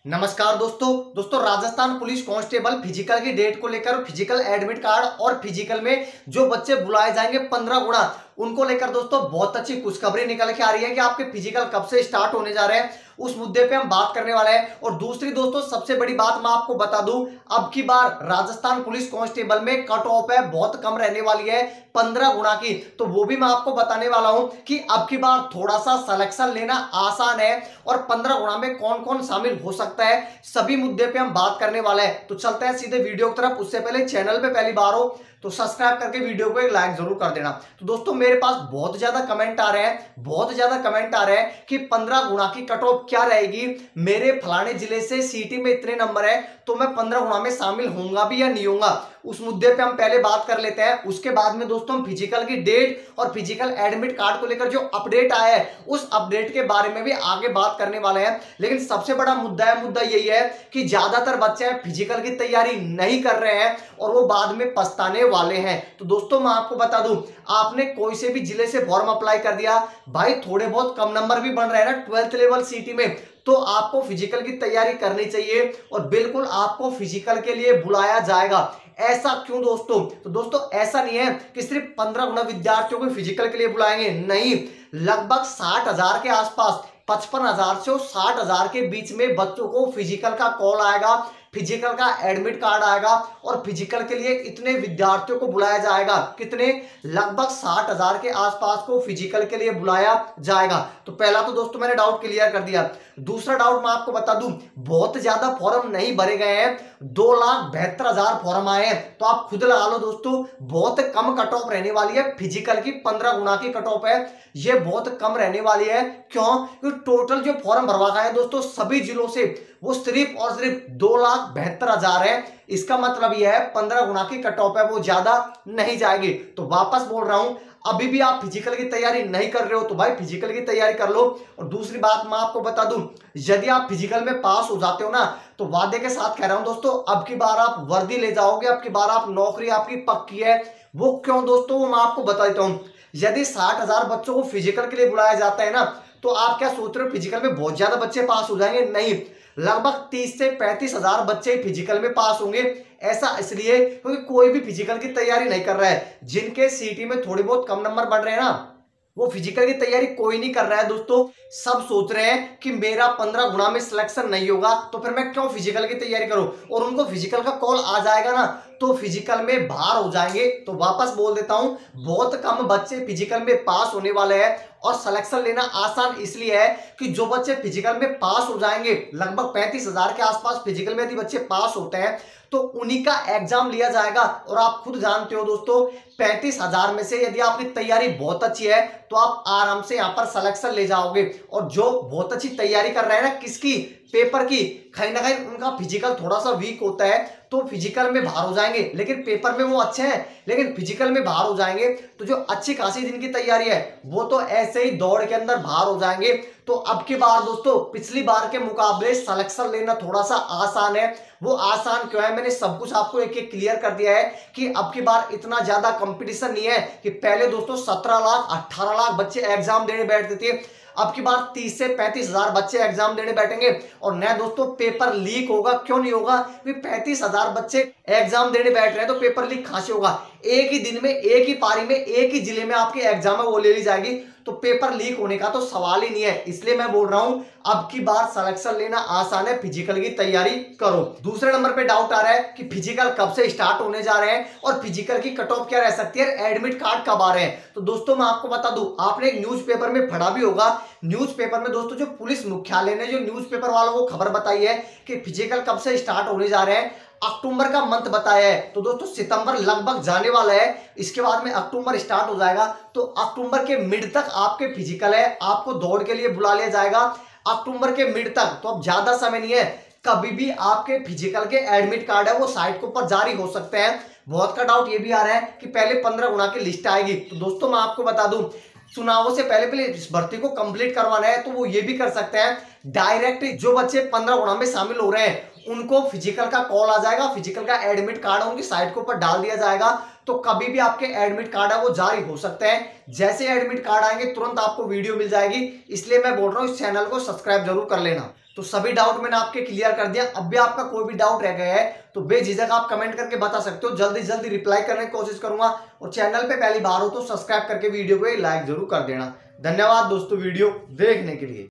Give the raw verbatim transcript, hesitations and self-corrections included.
नमस्कार दोस्तों दोस्तों राजस्थान पुलिस कांस्टेबल फिजिकल की डेट को लेकर फिजिकल एडमिट कार्ड और फिजिकल में जो बच्चे बुलाए जाएंगे पंद्रह गुणा उनको लेकर दोस्तों बहुत अच्छी खुशखबरी निकल के आ रही है कि आपके फिजिकल कब से स्टार्ट होने जा रहे हैं। उस मुद्दे पे हम बात करने वाले हैं। और दूसरी दोस्तों सबसे बड़ी बात मैं आपको बता दूं, अब की बार राजस्थान पुलिस कांस्टेबल में कट ऑफ है बहुत कम रहने वाली है पंद्रह गुणा की। तो वो भी मैं आपको बताने वाला हूं कि अब की बार थोड़ा सा सिलेक्शन लेना आसान है और पंद्रह गुणा में कौन कौन शामिल हो सकता है, सभी मुद्दे पे हम बात करने वाले हैं। तो चलते हैं सीधे वीडियो की तरफ। उससे पहले चैनल पे पहली बार हो तो सब्सक्राइब करके वीडियो को एक लाइक जरूर कर देना। तो दोस्तों मेरे पास बहुत ज्यादा कमेंट आ रहे हैं बहुत ज्यादा कमेंट आ रहे हैं कि पंद्रह गुणा की कट ऑफ क्या रहेगी, मेरे फलाने जिले से सीटी में इतने नंबर है तो मैं पंद्रह गुणा में शामिल होऊंगा भी या नहीं होऊंगा। उस मुद्दे पे हम पहले बात कर लेते हैं। उसके बाद में दोस्तों हम फिजिकल की डेट और फिजिकल एडमिट कार्ड को लेकर जो अपडेट आया है उस अपडेट के बारे में भी आगे बात करने वाले हैं। लेकिन सबसे बड़ा मुद्दा है मुद्दा यही है कि ज्यादातर बच्चे फिजिकल की तैयारी नहीं कर रहे हैं और वो बाद में पछताने वाले हैं। तो दोस्तों मैं आपको बता दूं, आपने कोई से भी जिले से फॉर्म अप्लाई कर दिया, भाई थोड़े बहुत कम नंबर भी बन रहे हैं ना ट्वेल्थ लेवल सीटी में, तो आपको फिजिकल की तैयारी करनी चाहिए और बिल्कुल आपको फिजिकल के लिए बुलाया जाएगा। ऐसा क्यों दोस्तों? तो दोस्तों ऐसा नहीं है कि सिर्फ पंद्रह गुना विद्यार्थियों को फिजिकल के लिए बुलाएंगे, नहीं, लगभग साठ हजार के आसपास पचपन हजार से साठ हजार के बीच में बच्चों को फिजिकल का कॉल आएगा, फिजिकल का एडमिट कार्ड आएगा और फिजिकल के लिए इतने विद्यार्थियों को बुलाया जाएगा। कितने? लगभग साठ हजार के आसपास को फिजिकल के लिए बुलाया जाएगा। तो पहला तो दोस्तों मैंने डाउट क्लियर कर दिया। दूसरा डाउट मैं आपको बता दूं, बहुत ज्यादा फॉर्म नहीं भरे गए हैं, दो लाख बहत्तर हजार फॉर्म आए हैं। तो आप खुद लगा लो दोस्तों, बहुत कम कट ऑफ रहने वाली है फिजिकल की, पंद्रह गुना की कट ऑफ है, ये बहुत कम रहने वाली है। क्यों? क्योंकि टोटल जो फॉर्म भरवा गए हैं दोस्तों सभी जिलों से वो सिर्फ और सिर्फ दो लाख बहत्तर हजार है। इसका मतलब यह है पंद्रह गुना की कट ऑफ है, वो ज्यादा नहीं जाएगी। तो वापस बोल रहा हूं, अभी भी आप फिजिकल की तैयारी नहीं कर रहे हो तो भाई फिजिकल की तैयारी कर लो। और दूसरी बात मैं आपको बता दूं, यदि आप फिजिकल में पास हो जाते हो ना तो वादे के साथ कह रहा हूं दोस्तों, अब की बार आप वर्दी ले जाओगे, अब की बार आप नौकरी आपकी पक्की है। वो क्यों दोस्तों, वो मैं आपको बता देता हूं। यदि साठ हजार बच्चों को फिजिकल के लिए बुलाया जाता है ना, तो आप क्या सोच रहे हो फिजिकल में बहुत ज्यादा बच्चे पास हो जाएंगे? नहीं, लगभग तीस से पैंतीस हजार बच्चे फिजिकल में पास होंगे। ऐसा इसलिए क्योंकि कोई भी फिजिकल की तैयारी नहीं कर रहा है। जिनके सीटी में थोड़े बहुत कम नंबर बढ़ रहे हैं ना, वो फिजिकल की तैयारी कोई नहीं कर रहा है दोस्तों। सब सोच रहे हैं कि मेरा पंद्रह गुना में सिलेक्शन नहीं होगा तो फिर मैं क्यों फिजिकल की तैयारी करूं, और उनको फिजिकल का कॉल आ जाएगा ना तो फिजिकल में बाहर हो जाएंगे। तो वापस बोल देता हूं, बहुत कम बच्चे फिजिकल में पास होने वाले हैं और सिलेक्शन लेना आसान इसलिए है कि जो बच्चे फिजिकल में पास हो जाएंगे, लगभग पैंतीस हजार के आसपास फिजिकल में यदि बच्चे पास होते हैं तो उन्हीं का एग्जाम लिया जाएगा। और आप खुद जानते हो दोस्तों, पैंतीस हजार में से यदि आपकी तैयारी बहुत अच्छी है तो आप आराम से यहां पर सिलेक्शन ले जाओगे। और जो बहुत अच्छी तैयारी कर रहे हैं ना, किसकी? पेपर की, कहीं ना कहीं उनका फिजिकल थोड़ा सा वीक होता है तो फिजिकल में बाहर हो जाएंगे, लेकिन पेपर में वो अच्छे हैं लेकिन फिजिकल में बाहर हो जाएंगे। तो जो अच्छी खासी जिनकी तैयारी है वो तो ऐसे ही दौड़ के अंदर बाहर हो जाएंगे। तो अब की बार दोस्तों पिछली बार के मुकाबले सिलेक्शन लेना थोड़ा सा आसान है। वो आसान क्यों है, मैंने सब कुछ आपको एक एक क्लियर कर दिया है कि अब की बार इतना ज्यादा कंपटीशन नहीं है कि पहले दोस्तों सत्रह लाख अठारह लाख बच्चे एग्जाम देने बैठते थे, अब की बार तीस से पैंतीस हजार बच्चे एग्जाम देने बैठेंगे। और नया दोस्तों पेपर लीक होगा, क्यों नहीं होगा? क्योंकि पैंतीस हजार बच्चे एग्जाम देने बैठ रहे हैं तो पेपर लीक कहां से होगा? एक ही दिन में, एक ही पारी में, एक ही जिले में आपकी एग्जाम है वो ले ली जाएगी, तो पेपर लीक होने का तो सवाल ही नहीं है। इसलिए मैं बोल रहा हूं अब की बार सिलेक्शन लेना आसान है, फिजिकल की तैयारी करो। दूसरे नंबर पे डाउट आ रहा है कि फिजिकल कब से स्टार्ट होने जा रहे हैं और फिजिकल की कट ऑफ क्या रह सकती है, एडमिट कार्ड कब आ रहे हैं। तो दोस्तों मैं आपको बता दूं, आपने एक न्यूज़पेपर में पढ़ा भी होगा, न्यूज़पेपर में दोस्तों जो पुलिस मुख्यालय ने जो न्यूज़पेपर वालों को खबर बताई है कि फिजिकल कब से स्टार्ट होने जा रहे हैं, अक्टूबर का मंथ बताया है। तो दोस्तों सितंबर लगभग जाने वाला है, इसके बाद में अक्टूबर स्टार्ट हो जाएगा। तो अक्टूबर के मिड तक आपके फिजिकल है, आपको दौड़ के लिए बुला लिया जाएगा अक्टूबर के मिड तक। तो अब ज्यादा समय नहीं है, कभी भी आपके फिजिकल के एडमिट कार्ड है वो साइट के ऊपर जारी हो सकते हैं। बहुत का डाउट ये भी आ रहा है कि पहले पंद्रह गुना की लिस्ट आएगी। तो दोस्तों मैं आपको बता दूं, चुनावों से पहले पहले इस भर्ती को कंप्लीट करवाना है तो वो ये भी कर सकते हैं, डायरेक्ट जो बच्चे पंद्रह गुणा में शामिल हो रहे हैं उनको फिजिकल का कॉल आ जाएगा, फिजिकल का एडमिट कार्ड उनकी साइट के ऊपर डाल दिया जाएगा। तो कभी भी आपके एडमिट कार्ड है वो जारी हो सकते हैं। जैसे एडमिट कार्ड आएंगे तुरंत आपको वीडियो मिल जाएगी। इसलिए मैं बोल रहा हूं इस चैनल को सब्सक्राइब जरूर कर लेना। तो सभी डाउट मैंने आपके क्लियर कर दिया। अब भी आपका कोई भी डाउट रह गया है तो बेझिझक आप कमेंट करके बता सकते हो, जल्दी जल्दी रिप्लाई करने की कोशिश करूंगा। और चैनल पे पहली बार हो तो सब्सक्राइब करके वीडियो को लाइक जरूर कर देना। धन्यवाद दोस्तों वीडियो देखने के लिए।